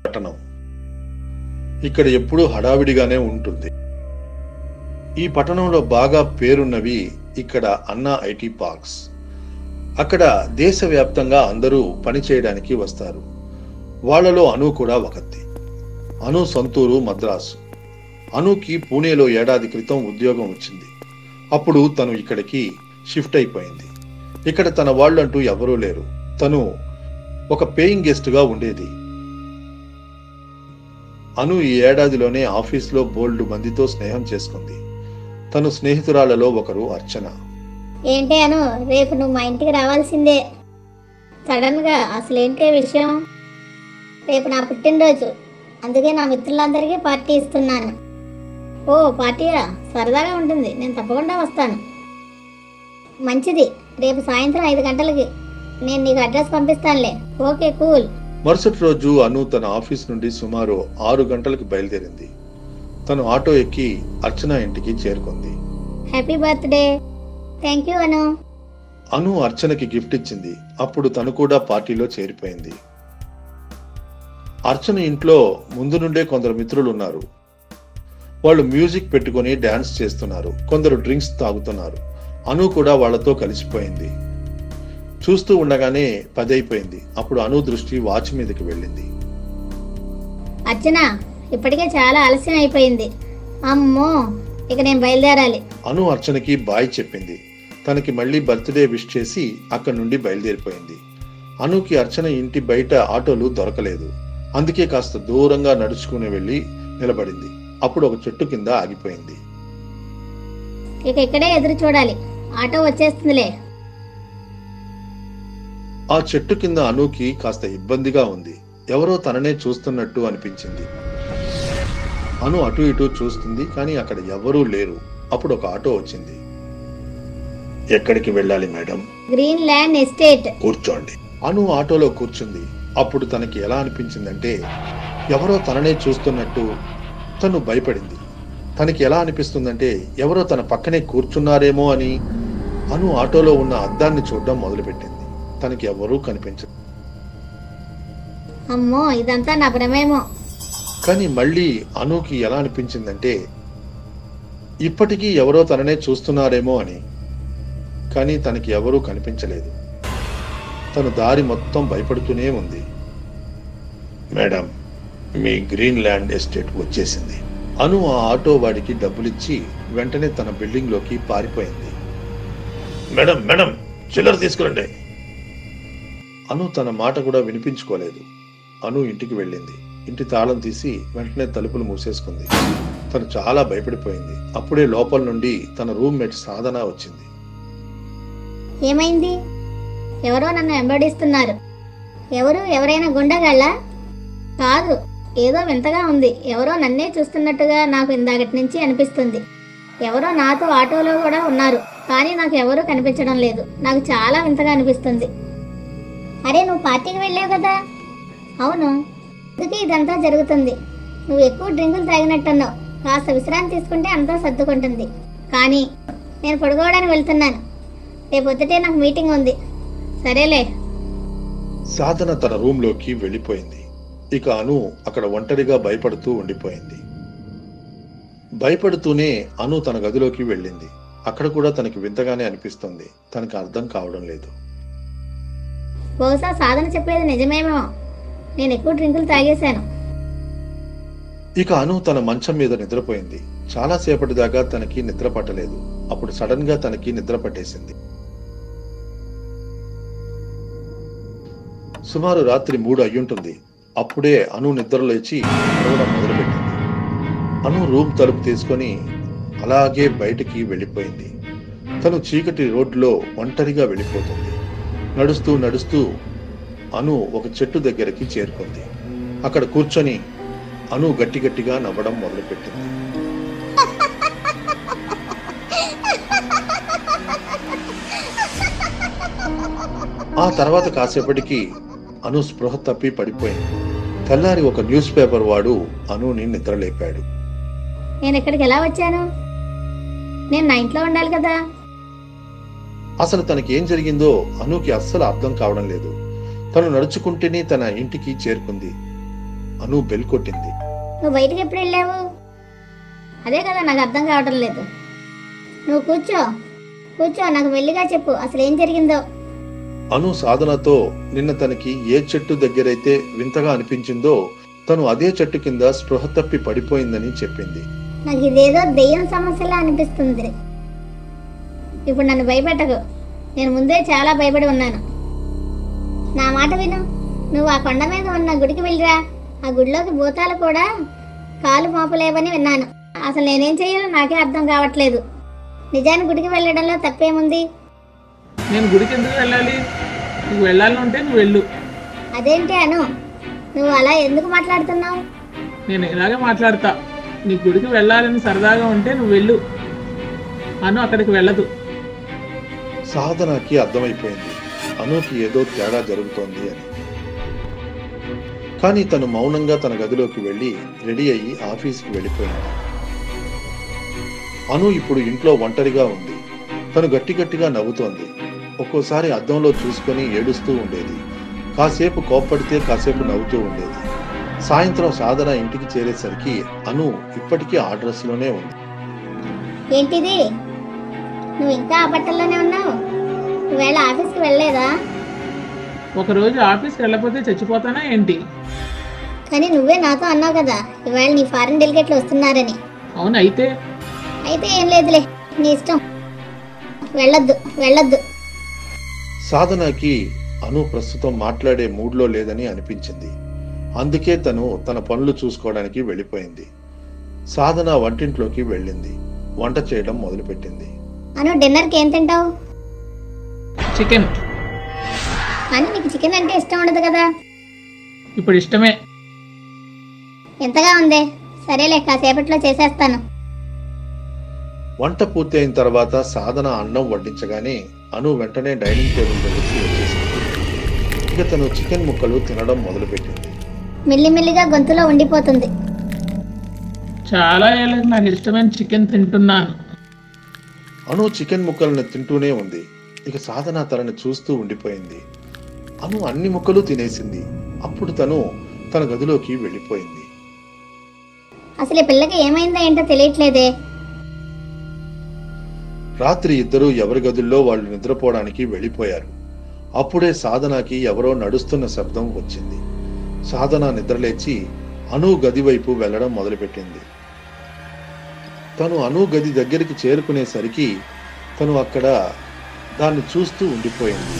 పట్టణం. ఇక్కడ ఎప్పుడూ హడావిడిగానే ఉంటుంది. ఈ పట్టణంలో బాగా పేరున్నవి ఇక్కడ అన్నా ఐటీ పార్క్స్. అక్కడ దేశవ్యాప్తంగా అందరూ పనిచేయడానికి వస్తారు. వాళ్లలో అను కూడా ఒకటి. అను సొంతూరు మద్రాసు. అనుకి పూణేలో ఏడాది క్రితం ఉద్యోగం వచ్చింది. అప్పుడు తను ఇక్కడికి షిఫ్ట్ అయిపోయింది. ఇక్కడ తన వాళ్ళంటూ ఎవరూ లేరు. తను ఒక పేయింగ్ గెస్ట్గా ఉండేది. అను ఈ ఏడాదిలోనే ఆఫీస్లో బోల్డు మందితో స్నేహం చేసుకుంది. తను స్నేహితురాలలో ఒకరు అర్చన. ఏంటి అను, రేపు నువ్వు మా ఇంటికి రావాల్సిందే. సడన్ గా అసలేంటే విషయం? రేపు నా పుట్టినరోజు, అందుకే నా మిత్రులందరికీ పార్టీ ఇస్తున్నాను. ఓ పార్టీయా? సరదాగా ఉంటుంది, నేను తప్పకుండా వస్తాను. మంచిది, రేపు సాయంత్రం 5 గంటలకి నేను నీకు అడ్రస్ పంపిస్తానులే. Okay, cool. మరుసటి రోజు అను తన ఆఫీస్ నుండి సుమారు 6 గంటలకు బయలుదేరింది. తను ఆటో ఎక్కి అర్చన ఇంటికి చేరుకుంది. Happy birthday. Thank you Anu. Anu అర్చనకి గిఫ్ట్ ఇచ్చింది. అప్పుడు తను కూడా పార్టీలో చేరిపోయింది. అర్చన ఇంట్లో ముందు నుండే కొందరు మిత్రులు ఉన్నారు. వాళ్ళు మ్యూజిక్ పెట్టుకుని డాన్స్ చేస్తున్నారు. కొందరు డ్రింక్స్ తాగుతున్నారు. అను కూడా వాళ్లతో కలిసిపోయింది. చూస్తూ ఉండగానే 10 అయిపోయింది. అప్పుడు అను దృష్టి వాచ్ మీదకి వెళ్ళింది. అర్చన, ఇప్పటికే చాలా ఆలస్యం అయిపోయింది. అమ్మో, ఇక నేను బయలుదేరాలి. అను అర్చనకి బాయ్ చెప్పింది. తనకి మళ్ళీ బర్త్డే విష్ చేసి అక్కడి నుండి బయలుదేరిపోయింది. అనుకి అర్చన ఇంటి బయట ఆటోలు దొరకలేదు. అందుకే కాస్త దూరంగా నడుచుకుని వెళ్ళి నిలబడింది. అప్పుడు ఒక చెట్టు కింద ఆగిపోయింది. ఇక ఇక్కడే ఎదురు చూడాలి, ఆటో వచ్చేస్తుందిలే. ఆ చెట్టు కింద అనుకి కాస్త ఇబ్బందిగా ఉంది. ఎవరో తననే చూస్తున్నట్టు అనిపించింది. అను అటు ఇటు చూస్తుంది, కానీ అక్కడ ఎవరూ లేరు. అప్పుడు ఒక ఆటో వచ్చింది. ఎక్కడికి వెళ్ళాలి మేడం? Green Land estate. కూర్చోండి. అను ఆటోలో కూర్చుంది. అప్పుడు తనకి ఎలా అనిపించిందంటే ఎవరో తననే చూస్తున్నట్టు. తను భయపడింది. తనకి ఎలా అనిపిస్తుందంటే ఎవరో తన పక్కనే కూర్చున్నారేమో అని. అను ఆటోలో ఉన్న అద్దాన్ని చూడడం మొదలుపెట్టింది. తనకి ఎవరూ కనిపించదు. అమ్మో, ఇదంతా నా భ్రమేమో. కానీ మళ్ళీ అనుకి ఎలా అనిపించిందంటే ఇప్పటికీ ఎవరో తననే చూస్తున్నారేమో అని. కానీ తనకి ఎవరూ కనిపించలేదు. తను దారి మొత్తం భయపడుతూనే ఉంది. మేడం, మీ గ్రీన్ ల్యాండ్ ఎస్టేట్ వచ్చేసింది. అను ఆ ఆటో వాడికి డబ్బులిచ్చి వెంటనే తన బిల్డింగ్ లోకి పారిపోయింది. మేడం మేడం, చిల్లర తీసుకురండి. అను తన మాట కూడా వినిపించుకోలేదు. అను ఇంటికి వెళ్ళింది. ఇంటి తాళం తీసి వెంటనే తలుపులు మూసేసుకుంది. తను చాలా భయపడిపోయింది. అప్పుడే లోపల నుండి తన రూమ్మేట్ సాధన వచ్చింది. ఏమైంది? ఎవరో నన్ను వెంబడిస్తున్నారు. ఎవరైనా గుండగాళ్ళ? కాదు, ఏదో వింతగా ఉంది. ఎవరో నన్నే చూస్తున్నట్టుగా నాకు ఇందాకటి నుంచి అనిపిస్తుంది. ఎవరో నాతో ఆటోలో కూడా ఉన్నారు, కానీ నాకు ఎవరూ కనిపించడం లేదు. నాకు చాలా వింతగా అనిపిస్తుంది. అరే, నువ్వు పార్టీకి వెళ్ళావు కదా? అవును, అందుకే ఇదంతా జరుగుతుంది. నువ్వు ఎక్కువ డ్రింకులు తాగినట్టున్నావు. కాస్త విశ్రాంతి తీసుకుంటే అంతా సర్దుకుంటుంది. కానీ నేను పడుకోవడానికి వెళ్తున్నాను. రేపు పొద్దుటే నాకు మీటింగ్ ఉంది. సరేలే. సాధన తన రూమ్ లోకి వెళ్ళిపోయింది. ఇక అను అక్కడ ఒంటరిగా భయపడుతూ ఉండిపోయింది. భయపడుతూనే అను తన గదిలోకి వెళ్ళింది. అక్కడ కూడా తనకి వింతగానే అనిపిస్తుంది. తనకు అర్థం కావడం లేదు. బహుశా సాధన చెప్పేది నిజమేమో. నేను ఎక్కువ డ్రింకులు తాగేశాను. ఇక అను తన మంచం మీద నిద్రపోయింది. చాలా సేపటి దాకా తనకి నిద్ర పట్టలేదు. అప్పుడు సడన్ గా తనకి నిద్ర పట్టేసింది. సుమారు రాత్రి 3 అయ్యుంటుంది. అప్పుడే అను నిద్ర లేచి నడవడం మొదలుపెట్టింది. అను రూమ్ తలుపు తీసుకొని అలాగే బయటికి వెళ్ళిపోయింది. తను చీకటి రోడ్లో ఒంటరిగా వెళ్ళిపోతుంది. నడుస్తూ నడుస్తూ అను ఒక చెట్టు దగ్గరికి చేరుకుంది. అక్కడ కూర్చొని అను గట్టిగా నవ్వడం మొదలుపెట్టింది. ఆ తర్వాత కాసేపటికి అను స్పృహ తప్పి పడిపోయింది. తెల్లారి ఒక న్యూస్ పేపర్ వాడు అనుని నిద్రలేపాడు. నేను ఇక్కడికి ఎలా వచ్చాను? నేను నా ఇంట్లో ఉండాలి కదా. అసలు తనకి ఏం జరిగిందో అనుకి అస్సలు అర్థం కావడం లేదు. తను నడుచుకుంటేనే తన ఇంటికి చేరుకుంది. అను బెల్ కొట్టింది. నువ్వు బయటికి ఎప్పుడు వెళ్ళావు? అదే కదా నాకు అర్థం కావటం లేదు. నువ్వు కూర్చో కూర్చో, నాకు మెల్లిగా చెప్పు అసలు ఏం జరిగిందో. అను సాధనతో నిన్న తనకి ఏ చెట్టు దగ్గరైతే వింతగా అనిపించిందో తను అదే చెట్టు కింద స్పృహ తప్పి పడిపోయిందని చెప్పింది. నాకు ఇదేదో దెయ్యం సమస్యలా అనిపిస్తుంది. ఇప్పుడు నన్ను భయపెట్టకు, నేను ముందే చాలా భయపడి ఉన్నాను. నా మాట విను, నువ్వు ఆ కొండ మీద ఉన్న గుడికి వెళ్ళిరా. ఆ గుడిలోకి భూతాలు కూడా కాలు మోపలేవని విన్నాను. అసలు నేనేం చేయాలో నాకే అర్థం కావట్లేదు. నిజానికి గుడికి వెళ్ళడంలో తప్పేముంది? నేను గుడికి ఎందుకు వెళ్ళాలి? నువ్వు వెళ్ళాలి ఉంటే నువ్వు వెళ్ళు. అదేంటి అను, నువ్వు అలా ఎందుకు మాట్లాడుతున్నావు? నేను ఇలాగే మాట్లాడతా. నీ గుడికి వెళ్ళాలని సరదాగా ఉంటే నువ్వు వెళ్ళు. అను అక్కడికి వెళ్ళదు. సాధనకి అర్థమైపోయింది అనుకి ఏదో తేడా జరుగుతోంది అని. కానీ తను మౌనంగా తన గదిలోకి వెళ్ళి రెడీ అయ్యి ఆఫీస్కి వెళ్ళిపోయింది. అను ఇప్పుడు ఇంట్లో ఒంటరిగా ఉంది. తను గట్టిగా నవ్వుతోంది. ఒక్కోసారి అద్దంలో చూసుకొని ఏడుస్తూ ఉండేది. కాసేపు కోప్పడితే కాసేపు నవ్వుతూ ఉండేది. సాయంత్రం సాధన ఇంటికి చేరేసరికి అను ఇప్పటికీ ఆ డ్రెస్లోనే ఉంది. ఏంటిది, నువ్వు ఇంకా ఆ బట్టల్లోనే ఉన్నావు? ఈవేళ ఆఫీస్కి వెళ్ళలేదా? ఒకరోజు ఆఫీస్కి వెళ్ళకపోతే చచ్చిపోతానా ఏంటి? కానీ నువ్వే నాతో అన్నావు కదా ఇవాళ నీ ఫారెన్ డెలిగేట్లు వస్తున్నారని. అవును, అయితే ఏం లేదులే, నీ ఇష్టం. వెళ్ళొద్దు వెళ్ళొద్దు. సాధనకి అను ప్రస్తుతం మాట్లాడే మూడ్లో లేదని అనిపించింది. అందుకే తను తన పనులు చూసుకోవడానికి వెళ్ళిపోయింది. సాధన వంటింట్లోకి వెళ్ళింది. వంట చేయడం మొదలుపెట్టింది. అను, డిన్నర్కి ఏం తింటావు? చికెన్. కానీ నీకు చికెన్ అంటే ఇష్టం ఉండదు కదా? ఇప్పుడు ఇష్టమే. ఎంతగా ఉందే? సరేలే, కాసేపట్లో చేసేస్తాను. వంట పూర్తయిన తర్వాత సాధన అన్నం వడ్డించగానే అను వెంటనే డైనింగ్ టేబుల్ దగ్గరికి వచ్చేసింది. ఇక తను చికెన్ ముక్కలు తినడం మొదలుపెట్టింది. మెల్లిమెల్లిగా గొంతులో ఉండిపోతుంది. చాలా ఏళ్ళకి నాకు ఇష్టమైన చికెన్ తింటున్నాను. అను చికెన్ ముక్కలను తింటూనే ఉంది. ఇక సాధన తనని చూస్తూ ఉండిపోయింది. అను అన్ని ముక్కలు తినేసింది. అప్పుడు తను తన గదిలోకి వెళ్ళిపోయింది. అసలు ఈ పిల్లకి ఏమైందో ఏంటో తెలియట్లేదే. రాత్రి ఇద్దరూ ఎవరి గదుల్లో వాళ్ళు నిద్రపోవడానికి వెళ్ళిపోయారు. అప్పుడే సాధనకి ఎవరో నడుస్తున్న శబ్దం వచ్చింది. సాధన నిద్రలేచి అను గది వైపు వెళ్లడం మొదలుపెట్టింది. తను అను గది దగ్గరికి చేరుకునేసరికి తను అక్కడ దాన్ని చూస్తూ ఉండిపోయింది.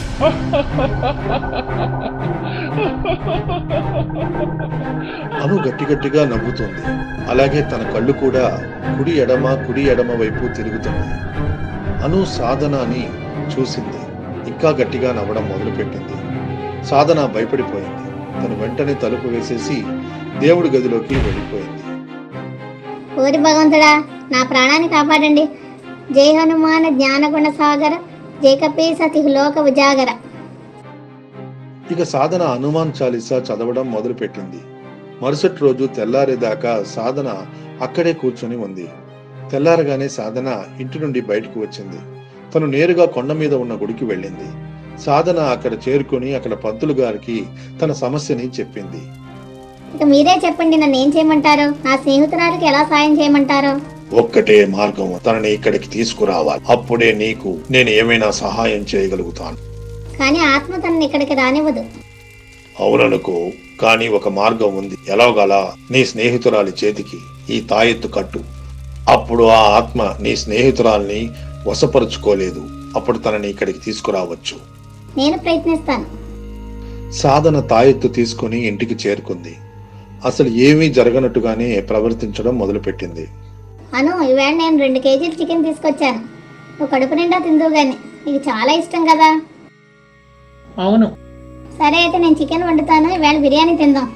అను గట్టిగా నవ్వుతుంది. అలాగే తన కళ్ళు కూడా కుడి ఎడమ వైపు తిరుగుతుంది. అను సాధనని చూసింది. ఇంకా గట్టిగా నవ్వడం మొదలుపెట్టింది. సాధన భయపడిపోయింది. తను వెంటనే తలుపు వేసేసి దేవుడి గదిలోకి వెళ్ళిపోయింది. ఓరి భగవంతుడా, నా ప్రాణాన్ని కాపాడండి. జై హనుమాన జ్ఞానగుణ సాగర, జై కపీసతి లోక ఉజాగర. ఇక సాధన హనుమాన్ చాలీసా చదవడం మొదలుపెట్టింది. మరుసటి రోజు తెల్లారేదాకా సాధన అక్కడే కూర్చొని ఉంది. తెల్లారగానే సాధన ఇంటి నుండి బయటకు వచ్చింది. తను నేరుగా కొండ మీద ఉన్న గుడికి వెళ్ళింది. సాధన అక్కడ చేరుకుని అక్కడ పంతులు గారికి తన సమస్యని చెప్పింది. ఇక మీరే చెప్పండి, నన్ను ఏం చేయమంటారు? నా స్నేహితురాలికి ఎలా సాయం చేయమంటారు? ఒక్కటే మార్గం, తనని ఇక్కడికి తీసుకురావాలి. అప్పుడే నీకు నేను ఏమైనా సహాయం చేయగలుగుతాను. కానీ ఆత్మ తనని ఇక్కడికి రానివ్వదు. అవుననుకో, కానీ ఒక మార్గం ఉంది. ఎలాగలా నీ స్నేహితురాలి చేతికి ఈ తాయెత్తు కట్టు. అప్పుడు ఆ ఆత్మ నీ స్నేహితురాల్ని వశపరుచుకోలేదు. అప్పుడు తనని ఇక్కడికి తీసుకురావచ్చు. నేను ప్రయత్నిస్తాను. సాధన తాయెత్తు తీసుకుని ఇంటికి చేరుకుంది. అసలు ఏమీ జరగనట్టుగానే ప్రవర్తించడం మొదలుపెట్టింది. అను, ఈవేళ నేను 2 కేజీలు చికెన్ తీసుకొచ్చాను. నువ్వు కడుపు నిండా తిందువు గాని, నీకు చాలా ఇష్టం కదా? అవును. సరే అయితే నేను చికెన్ వండుతాను, ఈవేళ బిర్యానీ తిందాం.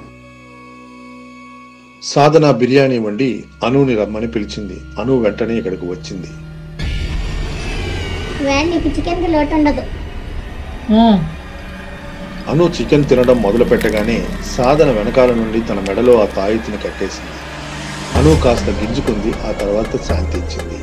సాధన బిర్యానీ వండి అనుని రమ్మని పిలిచింది. అను వెంటనే ఇక్కడికి వచ్చింది. ఈవేళ నీకు చికెన్కి లోటు ఉండదు. అను చికెన్ తినడం మొదలు పెట్టగానే సాధన వెనకాల నుండి తన మెడలో ఆ తాయెత్తుని కట్టేసింది. అను కాస్త గింజుకుంది. ఆ తర్వాత శాంతి ఇచ్చింది.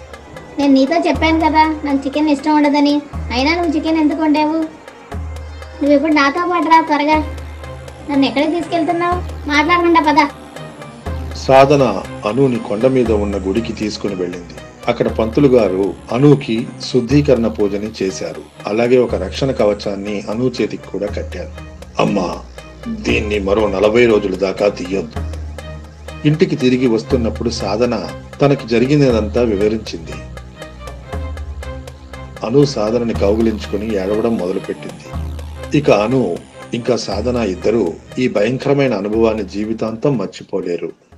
నేను నీతో చెప్పాను కదా నాకు చికెన్ ఇష్టం ఉండదని. అయినా నువ్వు చికెన్ ఎందుకు వండావు? నువ్వు ఇప్పుడు నాతో పాటు రా త్వరగా. నన్ను ఎక్కడికి తీసుకెళ్తున్నావు? మాట్లాడకుండా పద. సాధన అనుని కొండ మీద ఉన్న గుడికి తీసుకుని వెళ్ళింది. అక్కడ పంతులు గారు అనుకి శుద్ధీకరణ పూజని చేశారు. అలాగే ఒక రక్షణ కవచాన్ని అను చేతికి కూడా కట్టారు. అమ్మా, దీన్ని మరో 40 రోజుల దాకా తీయొద్దు. ఇంటికి తిరిగి వస్తున్నప్పుడు సాధన తనకి జరిగినదంతా వివరించింది. అను సాధనని కౌగిలించుకుని ఏడవడం మొదలుపెట్టింది. ఇక అను ఇంకా సాధన ఇద్దరూ ఈ భయంకరమైన అనుభవాన్ని జీవితాంతం మర్చిపోలేరు.